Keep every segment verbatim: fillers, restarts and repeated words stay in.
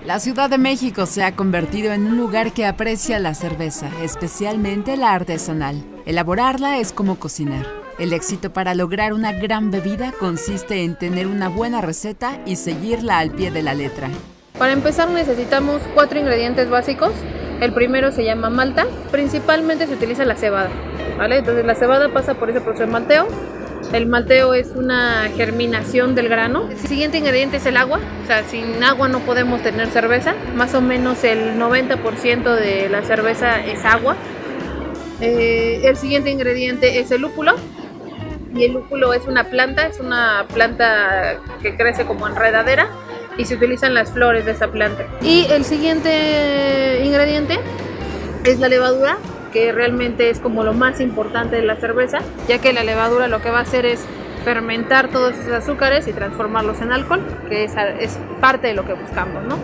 La Ciudad de México se ha convertido en un lugar que aprecia la cerveza, especialmente la artesanal. Elaborarla es como cocinar. El éxito para lograr una gran bebida consiste en tener una buena receta y seguirla al pie de la letra. Para empezar necesitamos cuatro ingredientes básicos. El primero se llama malta. Principalmente se utiliza la cebada, ¿vale? Entonces la cebada pasa por ese proceso de malteo. El malteo es una germinación del grano. El siguiente ingrediente es el agua. O sea, sin agua no podemos tener cerveza. Más o menos el noventa por ciento de la cerveza es agua. Eh, el siguiente ingrediente es el lúpulo. Y el lúpulo es una planta, es una planta que crece como enredadera y se utilizan las flores de esa planta. Y el siguiente ingrediente es la levadura, que realmente es como lo más importante de la cerveza, ya que la levadura lo que va a hacer es fermentar todos esos azúcares y transformarlos en alcohol, que es, es parte de lo que buscamos, ¿no?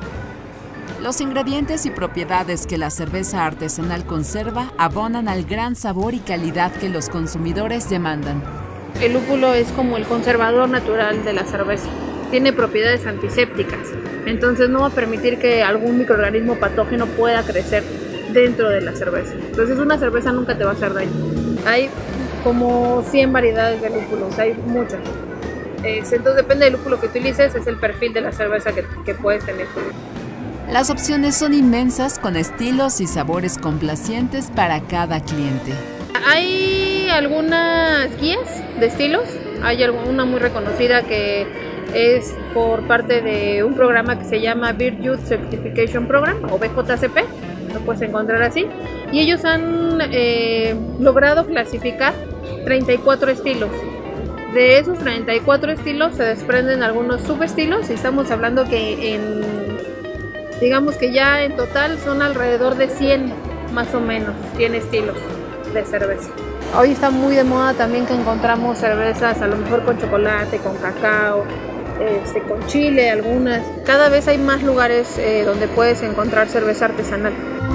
Los ingredientes y propiedades que la cerveza artesanal conserva abonan al gran sabor y calidad que los consumidores demandan. El lúpulo es como el conservador natural de la cerveza. Tiene propiedades antisépticas, entonces no va a permitir que algún microorganismo patógeno pueda crecer dentro de la cerveza. Entonces una cerveza nunca te va a hacer daño. Hay como cien variedades de lúpulos, hay muchas. Entonces depende del lúpulo que utilices, es el perfil de la cerveza que, que puedes tener. Las opciones son inmensas, con estilos y sabores complacientes para cada cliente. Hay algunas guías de estilos, hay una muy reconocida que es por parte de un programa que se llama Beer Youth Certification Program, o B J C P, lo puedes encontrar así, y ellos han eh, logrado clasificar treinta y cuatro estilos. De esos treinta y cuatro estilos se desprenden algunos subestilos, y estamos hablando que en, digamos que ya en total son alrededor de cien, más o menos, cien estilos de cerveza. Hoy está muy de moda también que encontramos cervezas a lo mejor con chocolate, con cacao, Este, con chile, algunas. Cada vez hay más lugares eh, donde puedes encontrar cerveza artesanal.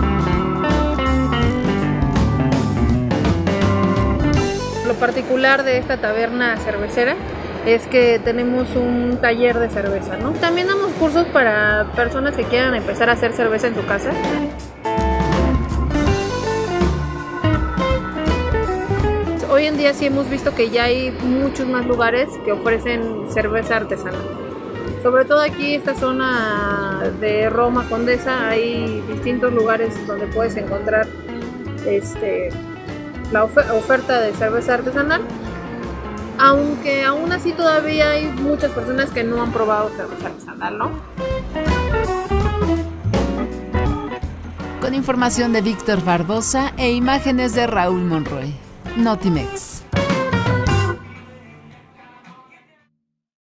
Lo particular de esta taberna cervecera es que tenemos un taller de cerveza, ¿no? También damos cursos para personas que quieran empezar a hacer cerveza en su casa. Hoy en día sí hemos visto que ya hay muchos más lugares que ofrecen cerveza artesanal. Sobre todo aquí, esta zona de Roma Condesa, hay distintos lugares donde puedes encontrar este, la ofer- oferta de cerveza artesanal. Aunque aún así todavía hay muchas personas que no han probado cerveza artesanal, ¿no? Con información de Víctor Barbosa e imágenes de Raúl Monroy. Notimex.